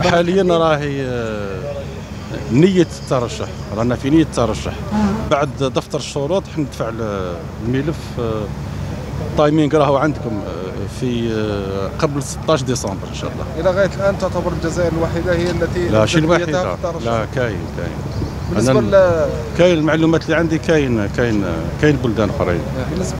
حاليا راهي نية الترشح، رانا في نية الترشح. بعد دفتر الشروط حندفع الملف. التايمينغ راهو عندكم في قبل 16 ديسمبر ان شاء الله. الى غايه الان تعتبر الجزائر الوحيده هي التي لا شي الوحيده، لا كاين بالنسبه كاين المعلومات اللي عندي، كاين بلدان اخرين.